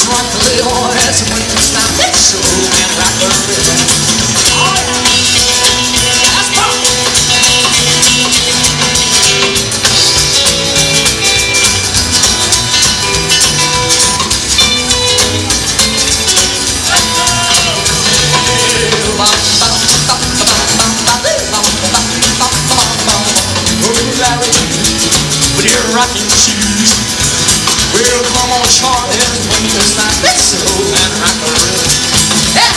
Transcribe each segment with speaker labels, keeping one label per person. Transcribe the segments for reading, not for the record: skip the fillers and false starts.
Speaker 1: rock the Ourense when it's time to show and rock the rhythm. Let's go. With your rocking shoes, well, come on, Charlie, when it's time to show and rock the rhythm. Yeah.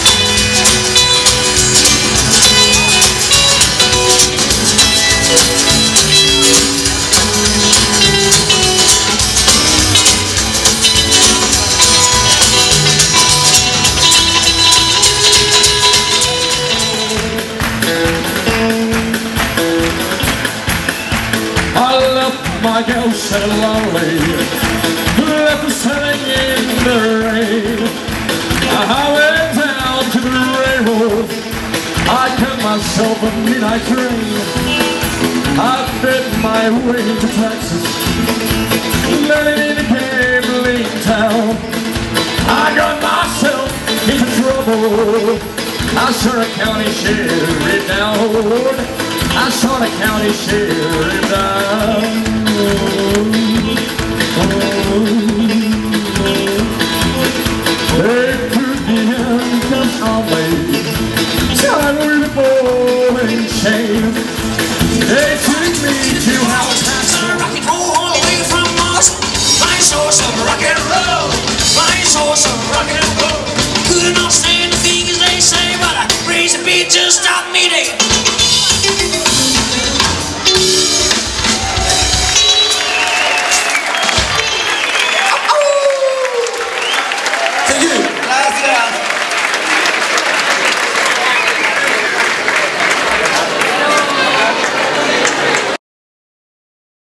Speaker 2: My girl said lonely, left us sitting in the rain. I went down to the railroad, I cut myself a midnight train. I bit my way to Texas, living in a gambling town. I got myself into trouble, I saw a county sheriff down. I saw the county sheriff down.